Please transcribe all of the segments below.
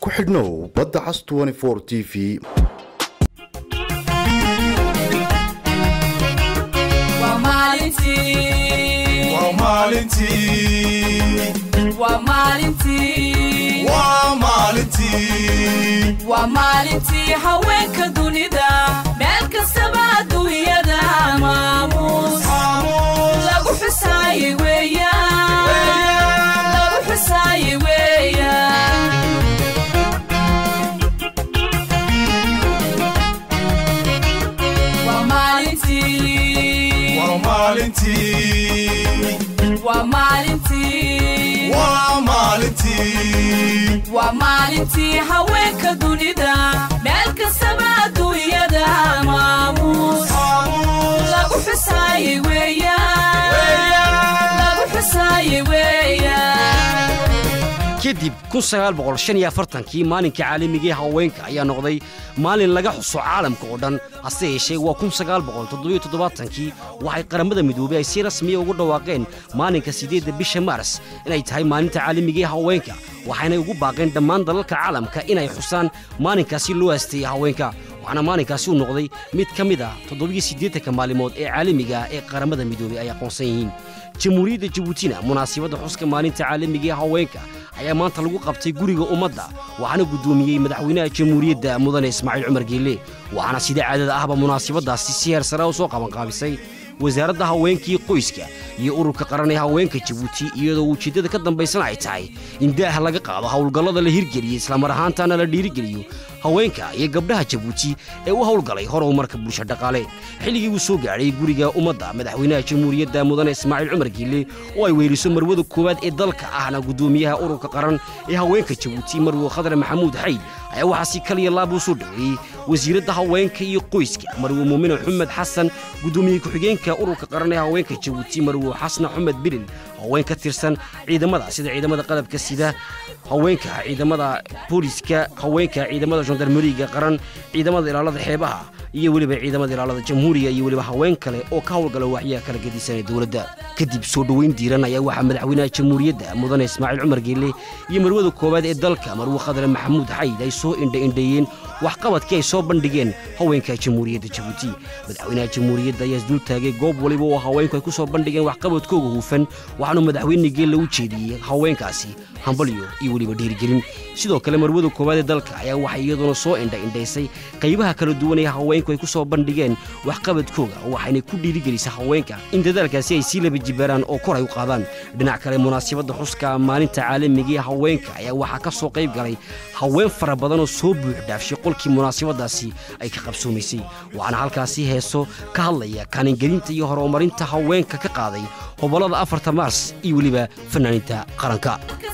ku xidhnow badda cas 24 TV. ومالنتي هواك دونيدا مالك السبع دويدا ماموس لغو حساي ويا لغو حساي ويا ومالنتي هواك دونيدا مالك السبع دويدا ماموس لغو حساي ويا لغو حساي ويا كدب 1945 maalinka caalamiga haweenka ayaa noqday maalin laga xuso caalamka oo dhan hase yeeshee waa 1977 waxay qaramada midoobay ay si rasmi ah ugu dhawaaqeen maalinka 8 bisha Maaris inay tahay maalinta caalamiga haweenka waxayna ugu baaqeen dhammaan dalalka caalamka inay xusaan maalinkaasi loo aastay haweenka waxaana maalinkaasi uu noqday mid ka mid ah 78 maalmood ee caalamiga ee qaramada midoobay ay aqoonsan yihiin jamhuuriyadda Djibouti munaasabadda xuska maalinta caalamiga haweenka ayaa maanta lagu qabtay guriga ummadda waxaana gudoomiyay madaxweynaha jamhuuriyadda mudane Ismaaciil Cumar Geelle waxaana sida caadada ahba munaasabadaasi si heer sare u soo qaban qaabisay wasaaradda haweenka iyo qoyska iyo ururka qaran ee haweenka Djibouti iyadoo ujeedada ka dambaysan ay tahay in daaha laga qaado hawlgallada la hirgeliyay isla mar ahaantaana la dhiirigeliyo haweenka iyo gabdhaha Djibouti ee u hawlgalay horumarka bulshada dhaqaale xilligii uu soo gaaray guriga ummadda madaxweynaha jamhuuriyadda mudane Ismaaciil Cumar Geelle oo ay weeriso marwada koowaad ee dalka ahna gudoomiyaha ururka qaran ee haweenka Djibouti marwo Khadra Maxamuud Xayd ayaa waxa si kaliya laab u soo dhaweeyay wasiiradda haweenka iyo qoyska marwo Muumin Maxamed Xasan gudoomiyaha ku-xigeenka ururka qaran ee haweenka Djibouti marwo Xasna Axmed Bilil haweenka tirsan ciidamada sida ciidamada qalabka sida haweenka ciidamada booliska haweenka ciidamada gendarmeriga qaran ciidamada ilaalada xeebaha iyo waliba ciidamada ilaalada jamhuuriga iyo waliba haween kale oo ka hawlgala waxyaha kala gedisan dawladda kadib soo dhaweyn diiran ayaa waxa madaxweynaha jamhuuriyadda mudane Ismaaciil Cumar Geelle iyo marwada koowaad ee dalka marwo Khadra Maxamuud Xayd ay soo indheeyeen wax qabadkii ay soo bandhigeen haweenka jamhuuriyadda Djibouti madaxweynaha jamhuuriyadda ayaa dul taagay goob waliba oo haweenku ay ku soo bandhigeen wax qabadkooda hufan waxaanu madaxweynaha Geelle u jeediyay haweenkaasi hambalyo iyo waliba dhiirigelin sidoo kale marwada koowaad ee dalka ayaa waxay iyaduna soo indheysay qaybaha kala duwan ee haweenku ay ku soo bandhigeen wax qabadkooda waxayna ku dhiirigelisay haweenka in dadaalkaasi ay si laba jibaaraan oo kor ay u qaadaan dhinac kale munaasabadda xuska maalinta caalamiga ee haweenka ayaa waxa ka soo qayb galay haween fara badan oo soo buux dhaafshay qolkii munaasabadaasi ay ka qabsoomaysay waxaana halkaasi heeso ka hadlaya kaalin gelinta iyo horumarinta haweenka ka qaaday gobolada 4 Maars iyo waliba fanaaniinta qaranka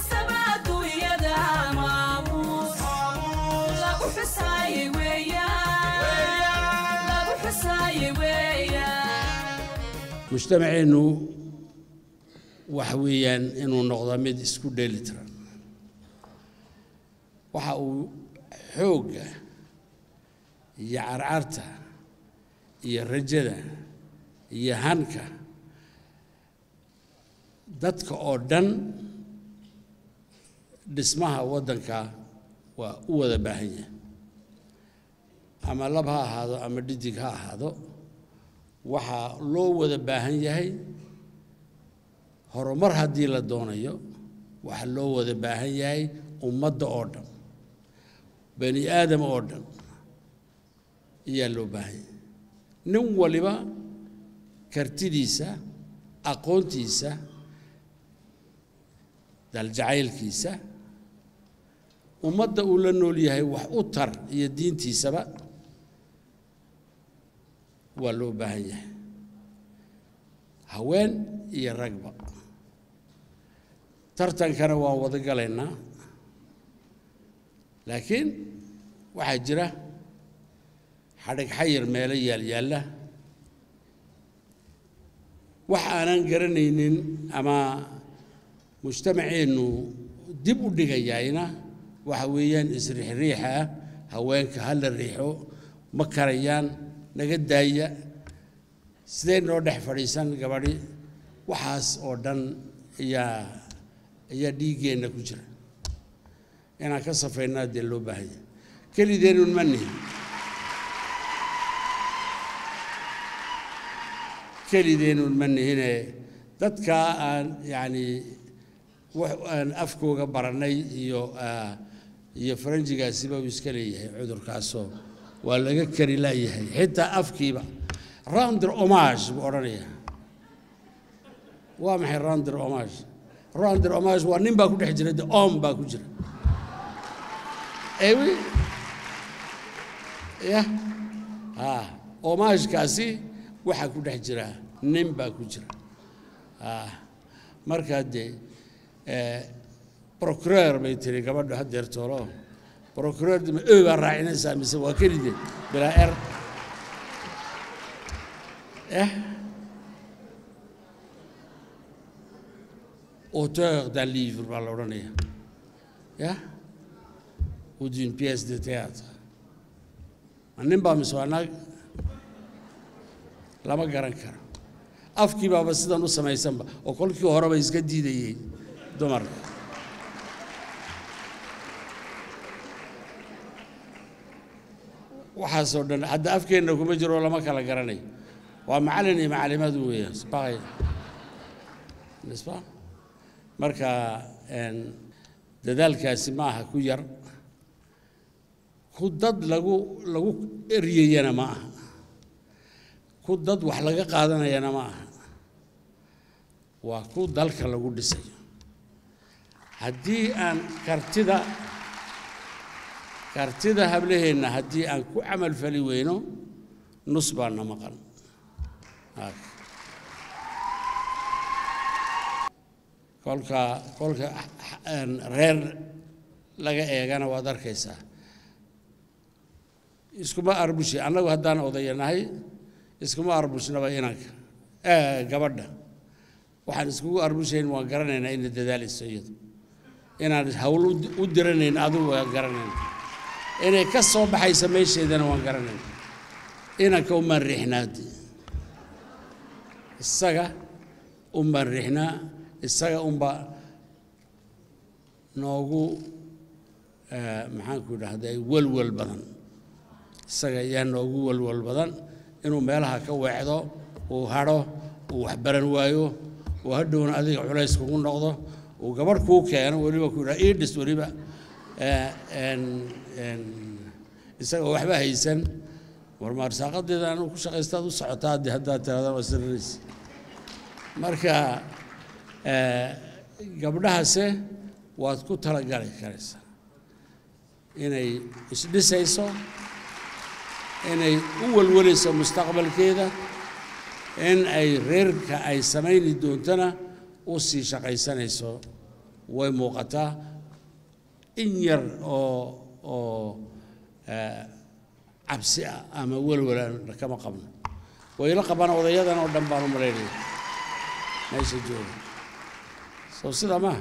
mujtamaceenu waxa weeyaan inuu noqdo mid isku dheelitiran waxa uu xooga iyo carcarta iyo rajada iyo hanka dadka oo dhan dhismaha waddanka waa u wada baahan yahay ama lab ha ahaado ama dhidig ha ahaado waxaa loo wada baahan yahay horumar haddii la doonayo waxaa loo wada baahan yahay ummadda oo dhan bani aadam oo dhan ayaa loo baahan yahay nin waliba kartidiisa aqoontiisa daljacaylkiisa ummadda uu la nool yahay wax u tar iyo diintiisaba waa loo baahan yahay haween iyo ragba tartankana waan wada galaynaa laakiin waxaa jira xadhig xayir meelo yaalla wax aanan garanaynin ama mujtamaceenu dib u dhigayayna waxa weeyaan isriixriixa haweenka hal la riixo ma karayaan naga daaya sidee noo dhex fadhiisan gabadhi waxaas oo dhan ayaa dhiigeenna ku jira inaan ka safeynaa dee loo baahan yahay kelideenun ma nihin kelideenun ma nihine dadka aan yani wax aan afkooga baranay iyo faranjigaasiba uu iska leeyahay cudurkaasoo waa laga kari laayahay xitaa afkiiba rendre hommage buu odhanayaa waa maxay rendre hommage waa nin baa ku dhex jira de om baa ku jira ewi ya hommagekaasi waxaa ku dhex jira nin baa ku jira markaa dee procureur bay tiri gabadhu haddeer toolo procureur dima baa raacinaysaa mise waa kelide bilaa er auteur d'un livre baa la odhanaya ya ou d'une pièce de théâtre nin baa mise waa naag lama garan karo afkii baaba sidan u samaysanba oo kolkii horeba iska diidayay dumarka waxaasoo dhan hadda afkeenna kuma jiro lama kala garanayo waa macallin iyo macallimadu weeyaan isbaqay nisba marka dadaalkaasi ma aha ku yar ku dad lagu eryayana ma aha ku dad wax laga qaadanayana ma aha waa ku dalka lagu dhisayo haddii aan kartida hablaheenna haddii aan ku camal fali weyno nus baana maqan kolka reer laga eegana waad arkaysaa iskuma arbushi annagu haddaan odayanahay iskuma arbushnaba inanka gabadha waxaan iskugu arbushayn waan garanaynaa ina dadaalayso iyadu inaan hawl u diranayn adigu waan garanayna inay ka soo baxaysa meesheedana waan garanayna inanka umaan riixnaadi isaga umbaan riixnaa isaga unba noogu maxaanku idhahday walwal badan isaga ayaa noogu walwal badan inuu meelaha ka weecdo uu hadho uu wax baran waayo uu hadhowna adiga culays kugu noqdo uu gabadh kuu keeno weliba ku yidhaha iidhis weliba isagoo waxba haysan warmaarsaaqadeeda anu ku shaqaystaad u socotaa haddii haddaad tirahdaan waa sirrinaysa marka gabdhahase waad ku talagali karaysaa inay isdhisayso inay u walwalayso mustaqbalkeeda in ay reerka ay samayni doontana u sii shaqaysanayso way muuqataa in yar oo cabsi ah ama walwalaan kama qabno wayla qabana odayadan oo dhan baan u malaynaya meesha jooga soo sida maaha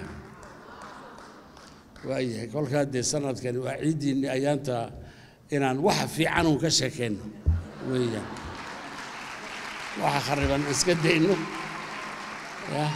waayahay kolkaa dee sanadkani waa ciiddiinni ayaanta inaan waxa fiican uun ka sheekayno weeyaan waxa khariban iska dayno ya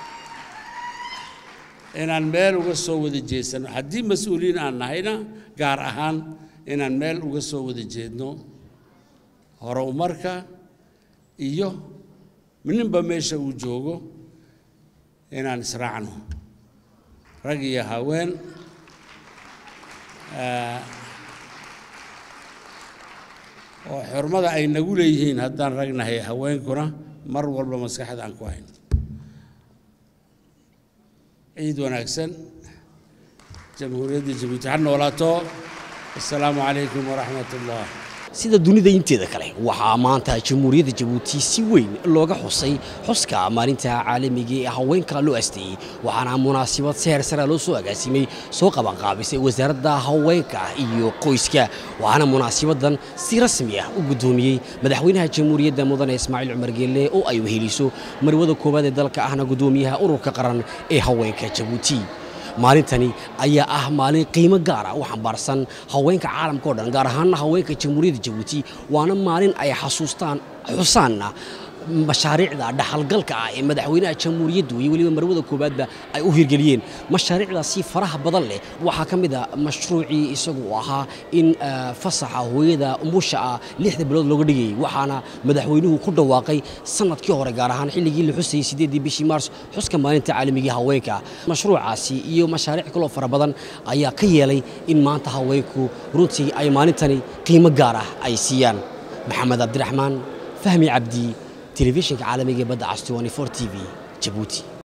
inaan meel uga soo wada jeesano haddii mas-uuliyiin aan nahayna gaar ahaan inaan meel uga soo wada jeedno horumarka iyo ninba meesha uu joogo inaan israacno rag iyo haween oo xurmada ay nagu leeyihiin haddaan ragnahay haweenkuna mar walba maskaxda aan ku hayno ciid wanaagsan jamhuuriyadda jabuuti ha noolaato assalaamu calaykum waraxmat ullah sida dunida inteeda kale waxaa maanta jamhuuriyadda jabuuti si weyn looga xusay xuska maalinta caalamiga ee haweenka loo asteeyey waxaana munaasabad seher sare loo soo agaasimay soo qabanqaabisay wasaaradda haweenka iyo qoyska waxaana munaasabadan si rasmi ah u gudoomiyey madaxweynaha jamhuuriyadda mudane Ismaaciil Cumar Geelle oo ay weheliso marwada koobaad ee dalka ahna gudoomiyaha ururka qaran ee haweenka Jabuuti maalintani ayaa ah maalin qiimo gaar ah oo xambaarsan haweenka caalamka oo dhan gaar ahaan haweenka jamhuuriyadda Jabuuti waana maalin ay xasuustaan xusaanna mashaariicda dhaxalgalka ah ee madaxweynaha jamhuuriyaddu iyo weliba marwada koobaadba ay u hirgeliyeen mashaariicdaasi faraha badan leh waxaa ka mid ah mashruucii isagu ahaa in fasaxa hooyada umusha ah 6 bilood looga dhigay waxaana madaxweynuhu ku dhawaaqay sanadkii hore gaar ahaan xilligii la xusayay 8 bishii Maars xuska maalinta caalamiga haweenka mashruucaasi iyo mashaariic kale oo fara badan ayaa ka yeelay in maanta haweenku runtii ay maalintani qiimo gaar ah ay siiyaan maxamed abdiraxmaan fahmi cabdi تلفزيون عالمي بدأ 24 TV جيبوتي